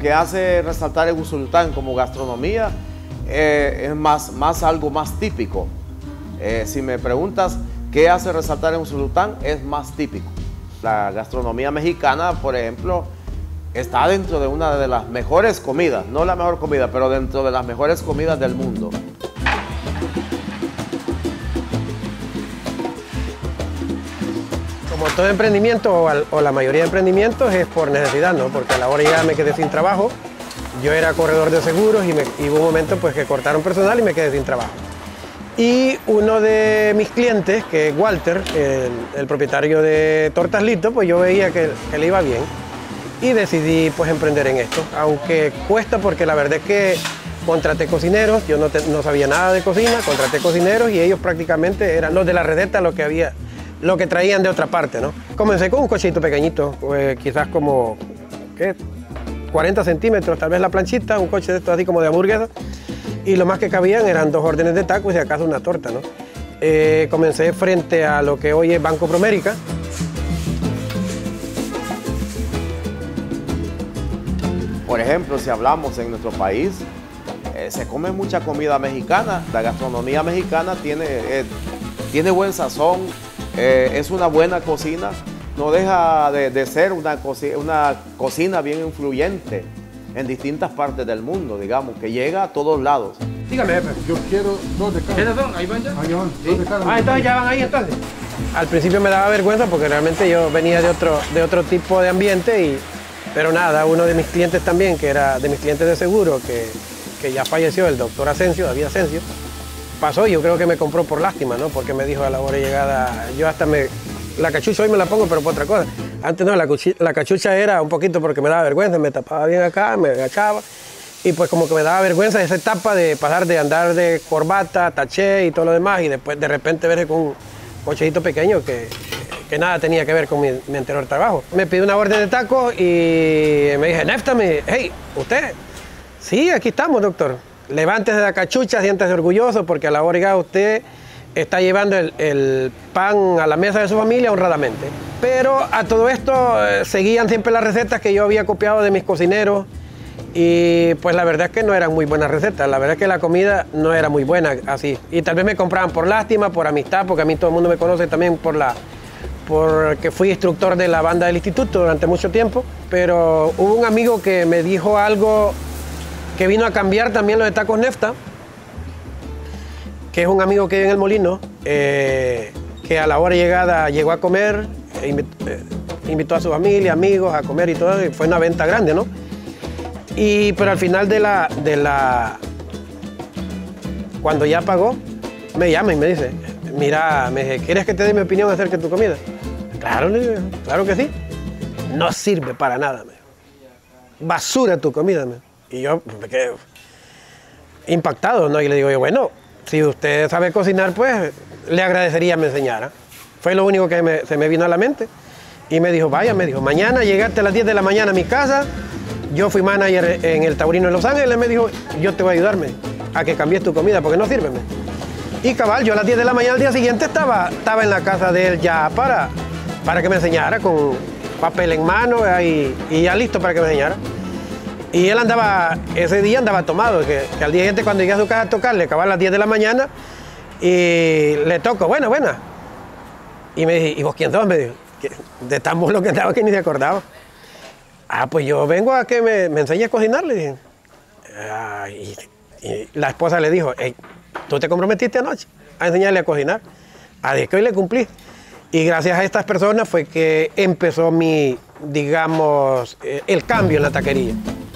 que hace resaltar en Usulután como gastronomía es algo más típico. Si me preguntas qué hace resaltar en Usulután, es más típico. La gastronomía mexicana, por ejemplo, está dentro de una de las mejores comidas, no la mejor comida, pero dentro de las mejores comidas del mundo. Como todo emprendimiento, o la mayoría de emprendimientos, es por necesidad, ¿no? Porque a la hora ya me quedé sin trabajo. Yo era corredor de seguros y hubo un momento pues, que cortaron personal y me quedé sin trabajo. Y uno de mis clientes, que es Walter, el propietario de Tortas Lito, pues yo veía que le iba bien. Y decidí pues emprender en esto, aunque cuesta porque la verdad es que contraté cocineros, yo no sabía nada de cocina, contraté cocineros y ellos prácticamente eran los de la receta, lo que traían de otra parte, ¿no? Comencé con un cochito pequeñito, quizás como, ¿qué? 40 centímetros, tal vez la planchita, un coche de estos así como de hamburguesa, y lo más que cabían eran 2 órdenes de tacos y acaso una torta, ¿no? Comencé frente a lo que hoy es Banco Promérica. Por ejemplo, si hablamos en nuestro país, se come mucha comida mexicana. La gastronomía mexicana tiene buen sazón, es una buena cocina. No deja de ser una cocina bien influyente en distintas partes del mundo, digamos, que llega a todos lados. Dígame, jefe. Yo quiero 2 de cada. ¿Esos son? ¿Ahí van ya? Ahí van, ¿Sí? 2 de cada. Entonces ya van ahí entonces. Al principio me daba vergüenza porque realmente yo venía de otro tipo de ambiente, pero nada, uno de mis clientes también, que era de mis clientes de seguro, que ya falleció, el doctor Asensio, David Asensio, pasó y yo creo que me compró por lástima, ¿no? Porque me dijo a la hora de llegada, yo hasta la cachucha hoy me la pongo, pero por otra cosa. Antes no, la cachucha era un poquito porque me daba vergüenza, me tapaba bien acá, me agachaba. Y pues como que me daba vergüenza esa etapa de pasar de andar de corbata, taché y todo lo demás, y después de repente verse con un cochecito pequeño que nada tenía que ver con mi anterior trabajo. Me pidió una orden de tacos y me dije, Néftame, hey, ¿usted? Sí, aquí estamos, doctor. Levántese de la cachucha, siéntese orgulloso, porque a la hora de usted está llevando el pan a la mesa de su familia honradamente. Pero a todo esto seguían siempre las recetas que yo había copiado de mis cocineros y pues la verdad es que no eran muy buenas recetas, la verdad es que la comida no era muy buena así. Y tal vez me compraban por lástima, por amistad, porque a mí todo el mundo me conoce también porque fui instructor de la banda del instituto durante mucho tiempo. Pero hubo un amigo que me dijo algo que vino a cambiar también lo de Tacos Nefta, que es un amigo que vive en El Molino, que a la hora de llegada llegó a comer, invitó a su familia, amigos a comer y todo, y fue una venta grande, ¿no? Pero al final cuando ya pagó, me llama y me dice, mira, ¿quieres que te dé mi opinión acerca de tu comida? Claro, le digo, claro que sí. No sirve para nada, me dijo. Basura tu comida, me dijo. Y yo me quedé impactado, ¿no? Y le digo yo, bueno, si usted sabe cocinar, pues le agradecería me enseñara. Fue lo único que se me vino a la mente. Y me dijo, vaya, me dijo, mañana llegaste a las 10 de la mañana a mi casa. Yo fui manager en el Taurino de Los Ángeles, me dijo, yo te voy a ayudarme a que cambies tu comida, porque no sirve. Y cabal, yo a las 10 de la mañana al día siguiente estaba en la casa de él ya para que me enseñara, con papel en mano y ya listo para que me enseñara. Y él ese día andaba tomado, que al día siguiente cuando llegué a su casa a tocarle, cabal a las 10 de la mañana, y le toco, buena. Y me dije, ¿y vos quién sos? Me dijo, de tan bolo que andaba que ni se acordaba. Pues yo vengo a que me enseñes a cocinar, le dije. Y la esposa le dijo, hey, tú te comprometiste anoche a enseñarle a cocinar. Es que hoy le cumplí. Y gracias a estas personas fue que empezó digamos, el cambio en la taquería.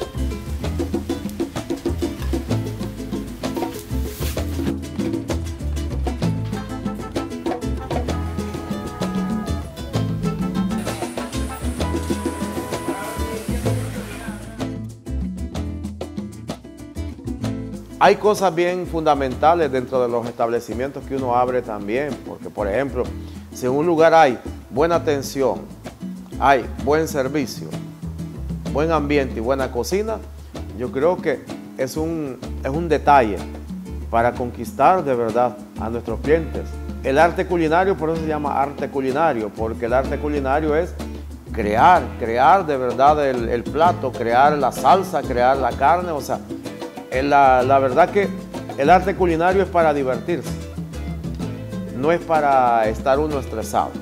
Hay cosas bien fundamentales dentro de los establecimientos que uno abre también, porque por ejemplo, si en un lugar hay buena atención, hay buen servicio, buen ambiente y buena cocina, yo creo que es un detalle para conquistar de verdad a nuestros clientes. El arte culinario, por eso se llama arte culinario, porque el arte culinario es crear de verdad el plato, crear la salsa, crear la carne, o sea, la verdad que el arte culinario es para divertirse, no es para estar uno estresado.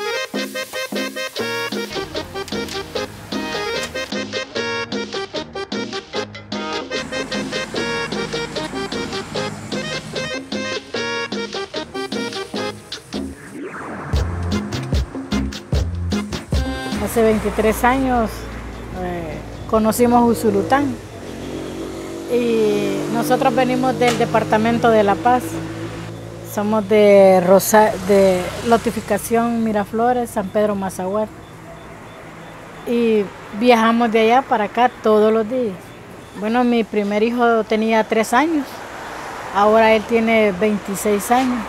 Hace 23 años conocimos Usulután y nosotros venimos del departamento de La Paz. Somos de Lotificación Miraflores, San Pedro Mazahuat. Y viajamos de allá para acá todos los días. Bueno, mi primer hijo tenía 3 años, ahora él tiene 26 años.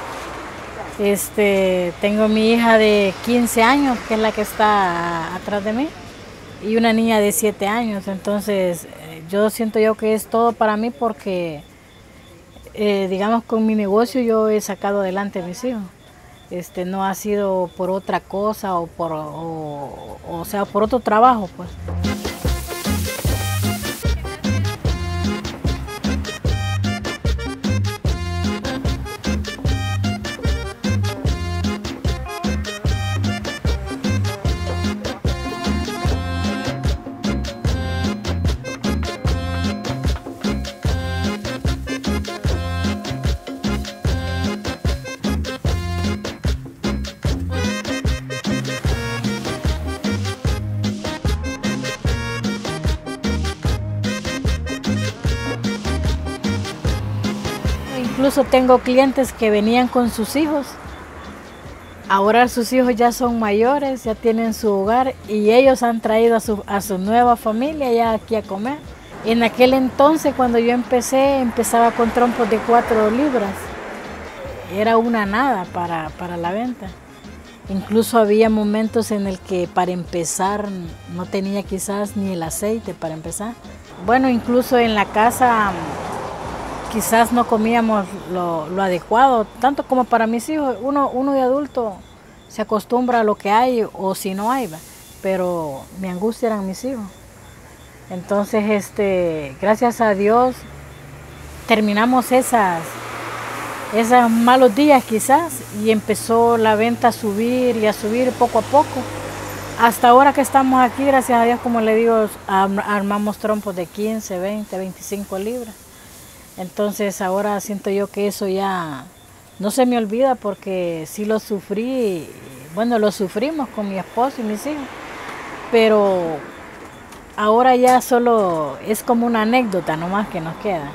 Tengo mi hija de 15 años, que es la que está atrás de mí, y una niña de 7 años. Entonces, yo siento que es todo para mí porque, digamos, con mi negocio yo he sacado adelante a mis hijos. No ha sido por otra cosa o sea, por otro trabajo, pues. Incluso tengo clientes que venían con sus hijos. Ahora sus hijos ya son mayores, ya tienen su hogar y ellos han traído a su nueva familia ya aquí a comer. En aquel entonces, cuando yo empezaba con trompos de 4 libras. Era una nada para la venta. Incluso había momentos en el que para empezar no tenía quizás ni el aceite para empezar. Bueno, incluso en la casa quizás no comíamos lo adecuado, tanto como para mis hijos. Uno de adulto se acostumbra a lo que hay o si no hay, pero mi angustia eran mis hijos. Entonces, gracias a Dios, terminamos esos malos días quizás y empezó la venta a subir poco a poco. Hasta ahora que estamos aquí, gracias a Dios, como le digo, armamos trompos de 15, 20, 25 libras. Entonces ahora siento yo que eso ya no se me olvida porque sí lo sufrí, bueno, lo sufrimos con mi esposo y mis hijos, pero ahora ya solo es como una anécdota nomás que nos queda.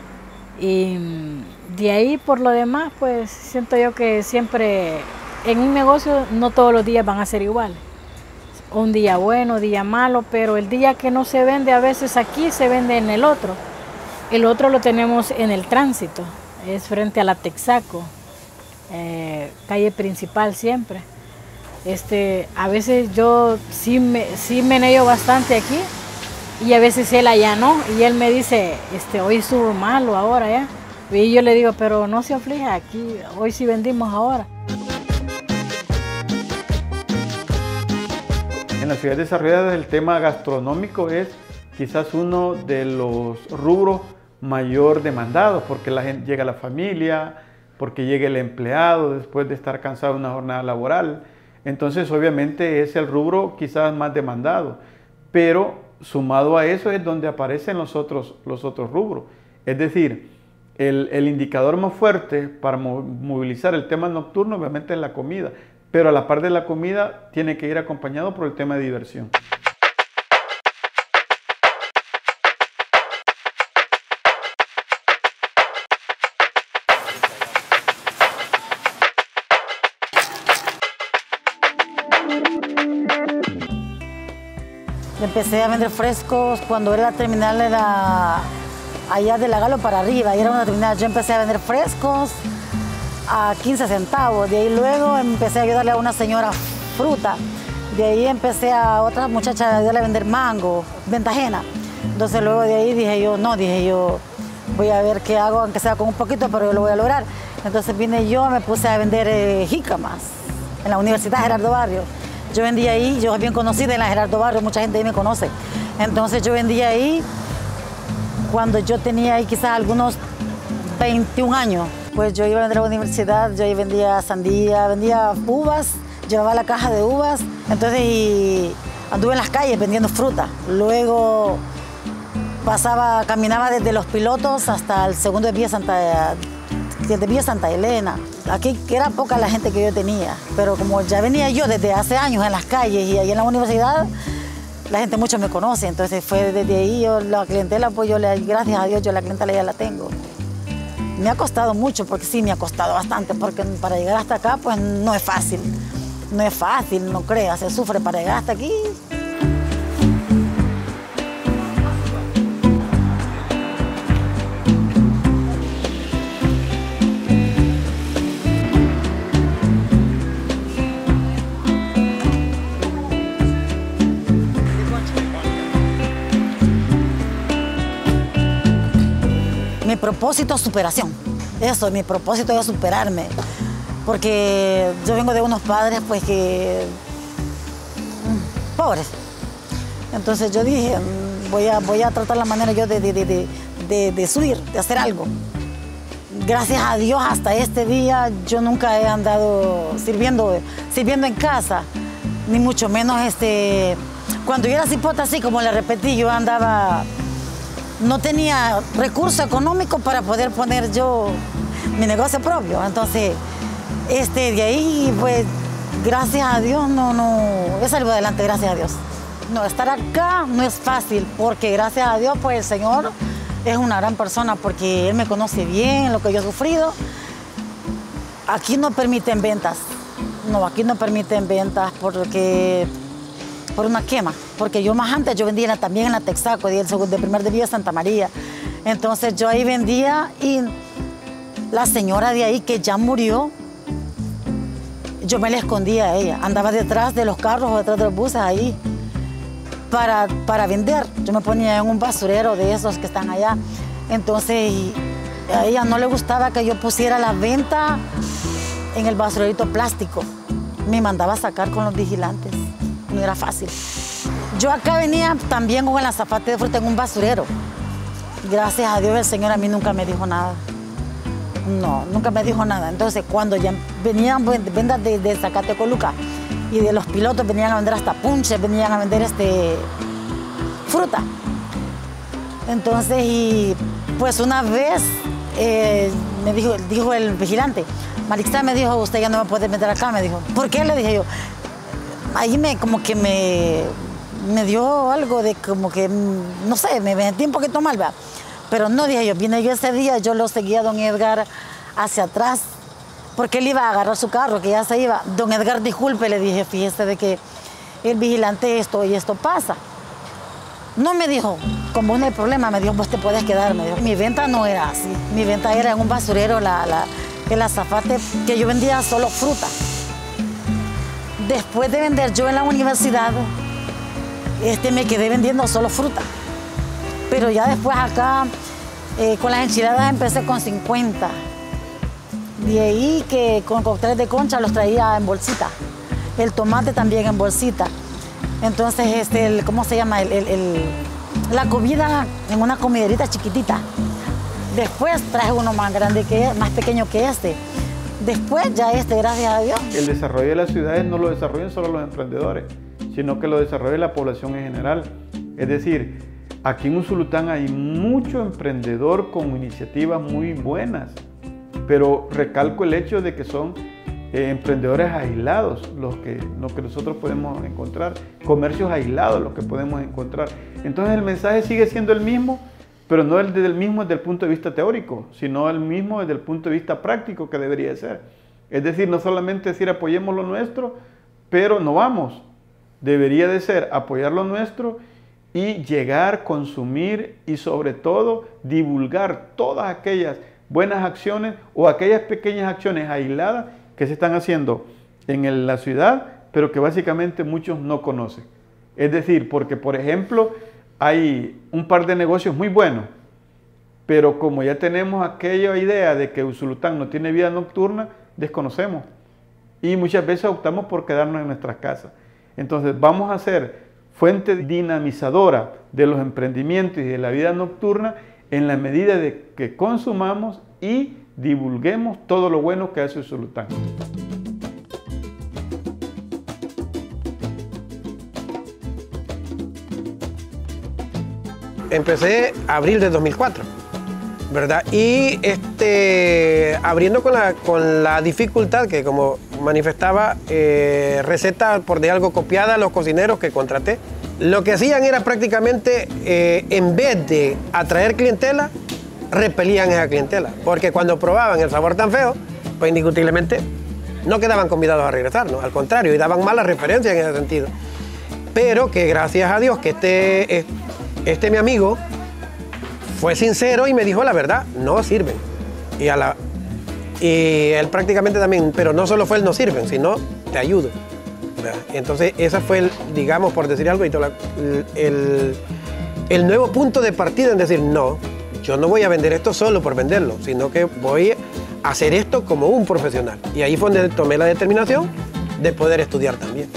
Y de ahí por lo demás, pues siento yo que siempre en un negocio no todos los días van a ser iguales. Un día bueno, día malo, pero el día que no se vende a veces aquí se vende en el otro. El otro lo tenemos en el tránsito, es frente a la Texaco, calle principal siempre. A veces yo sí meneo bastante aquí y a veces él allá no, y él me dice, hoy estuvo malo ahora ya. Y yo le digo, pero no se aflija, aquí hoy sí vendimos ahora. En las ciudades desarrolladas el tema gastronómico es quizás uno de los rubros mayor demandados, porque la gente llega a la familia, porque llega el empleado después de estar cansado de una jornada laboral. Entonces obviamente es el rubro quizás más demandado, pero sumado a eso es donde aparecen los otros rubros. Es decir, el indicador más fuerte para movilizar el tema nocturno obviamente es la comida, pero a la par de la comida tiene que ir acompañado por el tema de diversión. Empecé a vender frescos cuando era la terminal, era allá de la Galo para arriba, y era una terminal. Yo empecé a vender frescos a 15 centavos, de ahí luego empecé a ayudarle a una señora fruta, de ahí empecé a otra muchacha a ayudarle a vender mango, venta ajena. Entonces luego de ahí dije yo, voy a ver qué hago, aunque sea con un poquito, pero yo lo voy a lograr. Entonces vine yo, me puse a vender jícamas en la Universidad Gerardo Barrio. Yo vendía ahí, yo soy bien conocida en la Gerardo Barrio, mucha gente ahí me conoce. Entonces yo vendía ahí cuando yo tenía ahí quizás algunos 21 años. Pues yo iba a vender a la universidad, yo ahí vendía sandía, vendía uvas, llevaba la caja de uvas. Entonces y anduve en las calles vendiendo fruta. Luego caminaba desde Los Pilotos hasta el segundo de Villa Santa Elena. Aquí era poca la gente que yo tenía, pero como ya venía yo desde hace años en las calles y ahí en la universidad, la gente mucho me conoce, entonces fue desde ahí la clientela, pues gracias a Dios, yo la clientela ya la tengo. Me ha costado mucho, porque sí, me ha costado bastante, porque para llegar hasta acá, pues no es fácil. No es fácil, no creas, se sufre para llegar hasta aquí. Mi propósito es superación. Eso, mi propósito es superarme. Porque yo vengo de unos padres pues que pobres. Entonces yo dije, voy a tratar la manera yo de subir, de hacer algo. Gracias a Dios hasta este día yo nunca he andado sirviendo en casa, ni mucho menos cuando yo era cipota, así como le repetí, yo andaba. No tenía recurso económico para poder poner yo mi negocio propio. Entonces, de ahí, pues, gracias a Dios, he salido adelante, gracias a Dios. No, estar acá no es fácil, porque gracias a Dios, pues, el Señor es una gran persona, porque Él me conoce bien, lo que yo he sufrido. Aquí no permiten ventas. No, aquí no permiten ventas por una quema, porque yo más antes yo vendía también en la Texaco, el primer de Villa Santa María. Entonces yo ahí vendía y la señora de ahí que ya murió, yo me la escondía a ella, andaba detrás de los carros o detrás de los buses ahí para vender. Yo me ponía en un basurero de esos que están allá. Entonces a ella no le gustaba que yo pusiera la venta en el basurerito plástico. Me mandaba a sacar con los vigilantes. No era fácil. Yo acá venía también con el azafate de fruta en un basurero. Gracias a Dios el Señor a mí nunca me dijo nada. No, nunca me dijo nada. Entonces cuando ya venían vendas de Zacatecoluca y de Los Pilotos, venían a vender hasta punches, venían a vender fruta. Entonces, y pues una vez me dijo el vigilante, Marixá me dijo, usted ya no me puede meter acá, me dijo. ¿Por qué? Le dije yo. Ahí como que me dio algo de como que, no sé, me sentí un poquito mal, ¿verdad? Pero no, dije yo, vine yo ese día, yo lo seguía a don Edgar hacia atrás, porque él iba a agarrar su carro, que ya se iba. Don Edgar, disculpe, le dije, fíjese de que el vigilante esto y esto pasa. No me dijo, como no hay problema, me dijo, pues te puedes quedar, me dijo. Mi venta no era así, mi venta era en un basurero, el azafate, que yo vendía solo fruta. Después de vender yo en la universidad, me quedé vendiendo solo fruta. Pero ya después acá, con las enchiladas empecé con 50. De ahí que con cócteles de concha los traía en bolsita. El tomate también en bolsita. Entonces, ¿cómo se llama? La comida en una comiderita chiquitita. Después traje uno más grande más pequeño que este. Después ya gracias a Dios. El desarrollo de las ciudades no lo desarrollan solo los emprendedores, sino que lo desarrolla la población en general. Es decir, aquí en Usulután hay mucho emprendedor con iniciativas muy buenas, pero recalco el hecho de que son emprendedores aislados los que nosotros podemos encontrar, comercios aislados los que podemos encontrar. Entonces el mensaje sigue siendo el mismo, pero no desde el punto de vista teórico, sino el mismo desde el punto de vista práctico que debería ser. Es decir, no solamente decir apoyemos lo nuestro, pero no vamos. Debería de ser apoyar lo nuestro y llegar, consumir y sobre todo divulgar todas aquellas buenas acciones o aquellas pequeñas acciones aisladas que se están haciendo en la ciudad, pero que básicamente muchos no conocen. Es decir, porque por ejemplo hay un par de negocios muy buenos, pero como ya tenemos aquella idea de que Usulután no tiene vida nocturna, desconocemos y muchas veces optamos por quedarnos en nuestras casas. Entonces vamos a ser fuente dinamizadora de los emprendimientos y de la vida nocturna en la medida de que consumamos y divulguemos todo lo bueno que hace Usulután. Empecé abril de 2004, ¿verdad? Y abriendo con la dificultad que, como manifestaba, receta por de algo copiada a los cocineros que contraté. Lo que hacían era prácticamente, en vez de atraer clientela, repelían esa clientela. Porque cuando probaban el sabor tan feo, pues indiscutiblemente no quedaban convidados a regresar, ¿no? Al contrario, y daban malas referencias en ese sentido. Pero que gracias a Dios que mi amigo fue sincero y me dijo la verdad, no sirven. Y él prácticamente también, pero no solo fue el no sirven, sino te ayudo. ¿Verdad? Entonces esa fue, digamos, por decir algo, el nuevo punto de partida en decir, no, yo no voy a vender esto solo por venderlo, sino que voy a hacer esto como un profesional. Y ahí fue donde tomé la determinación de poder estudiar también.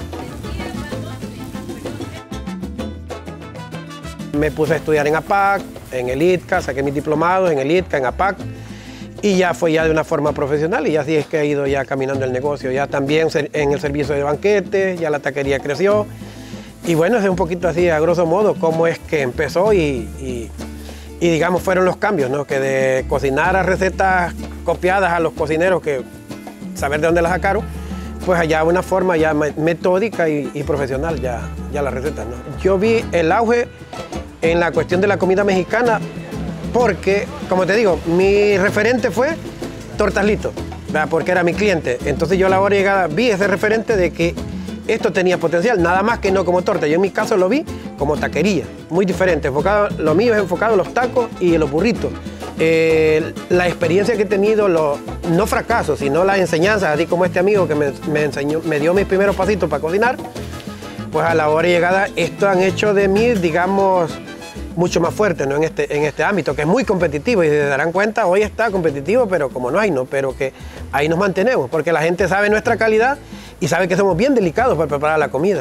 Me puse a estudiar en APAC, en el ITCA, saqué mis diplomados en el ITCA, en APAC, y ya fue ya de una forma profesional, y así es que ha ido ya caminando el negocio. Ya también en el servicio de banquetes, ya la taquería creció, y bueno, es un poquito así, a grosso modo, cómo es que empezó y digamos, fueron los cambios, ¿no? Que de cocinar a recetas copiadas a los cocineros, que saber de dónde las sacaron, pues allá una forma ya metódica y profesional ya las recetas, ¿no? Yo vi el auge en la cuestión de la comida mexicana porque, como te digo, mi referente fue Tortas Lito, ¿verdad? Porque era mi cliente. Entonces yo a la hora de llegada vi ese referente de que esto tenía potencial, nada más que no como torta. Yo en mi caso lo vi como taquería, muy diferente. Lo mío es enfocado en los tacos y en los burritos. La experiencia que he tenido, no fracasos, sino las enseñanzas, así como este amigo que me dio mis primeros pasitos para cocinar, pues a la hora de llegada esto han hecho de mí, digamos, mucho más fuerte, ¿no? en este ámbito, que es muy competitivo, y se darán cuenta, hoy está competitivo, pero como no hay, no, pero que ahí nos mantenemos, porque la gente sabe nuestra calidad y sabe que somos bien delicados para preparar la comida.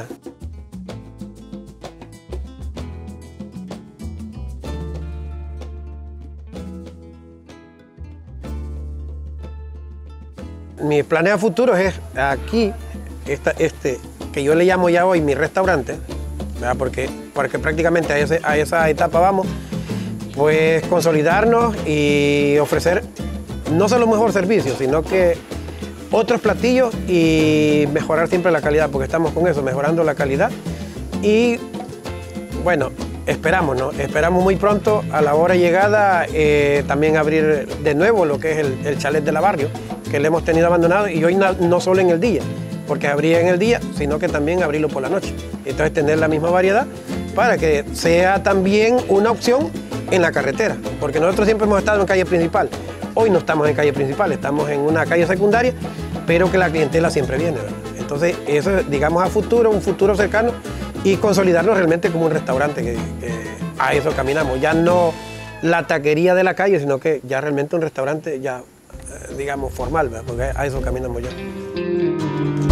Mis planes a futuro es aquí, que yo le llamo ya hoy mi restaurante, ¿verdad? Porque prácticamente a esa etapa vamos, pues consolidarnos y ofrecer no solo mejor servicio, sino que otros platillos y mejorar siempre la calidad, porque estamos con eso, mejorando la calidad. Y bueno, esperamos, ¿no? Esperamos muy pronto, a la hora de llegada, también abrir de nuevo lo que es el chalet de la Barrio, que le hemos tenido abandonado, y hoy no solo en el día, porque abría en el día, sino que también abrirlo por la noche. Entonces tener la misma variedad para que sea también una opción en la carretera, porque nosotros siempre hemos estado en calle principal. Hoy no estamos en calle principal, estamos en una calle secundaria, pero que la clientela siempre viene, ¿verdad? Entonces eso, digamos, a futuro, un futuro cercano, y consolidarnos realmente como un restaurante, que a eso caminamos. Ya no la taquería de la calle, sino que ya realmente un restaurante ya, digamos, formal, ¿verdad? Porque a eso caminamos ya.